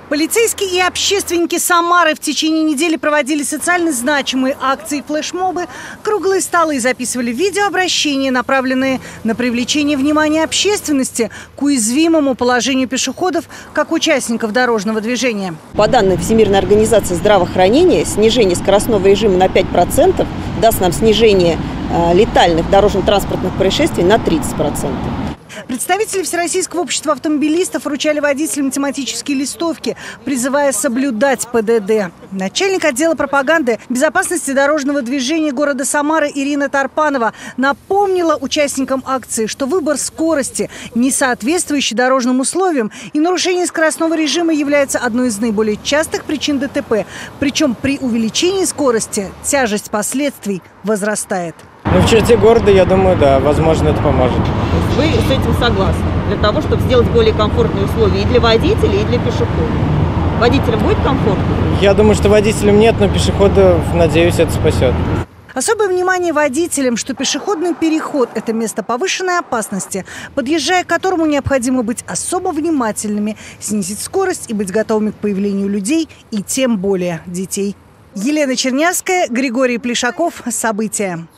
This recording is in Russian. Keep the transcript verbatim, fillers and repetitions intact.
Полицейские и общественники Самары в течение недели проводили социально значимые акции, флешмобы, круглые столы и записывали видеообращения, направленные на привлечение внимания общественности к уязвимому положению пешеходов как участников дорожного движения. По данным Всемирной организации здравоохранения, снижение скоростного режима на пять процентов даст нам снижение э, летальных дорожно-транспортных происшествий на тридцать процентов. Представители Всероссийского общества автомобилистов вручали водителям тематические листовки, призывая соблюдать ПДД. Начальник отдела пропаганды безопасности дорожного движения города Самары Ирина Тарпанова напомнила участникам акции, что выбор скорости, не соответствующий дорожным условиям, и нарушение скоростного режима является одной из наиболее частых причин ДТП. Причем при увеличении скорости тяжесть последствий возрастает. Ну, в черте города, я думаю, да, возможно, это поможет. Вы с этим согласны? Для того, чтобы сделать более комфортные условия и для водителей, и для пешеходов. Водителям будет комфортно? Я думаю, что водителям нет, но пешеходов, надеюсь, это спасет. Особое внимание водителям, что пешеходный переход – это место повышенной опасности, подъезжая к которому необходимо быть особо внимательными, снизить скорость и быть готовыми к появлению людей и тем более детей. Елена Чернявская, Григорий Плешаков. События.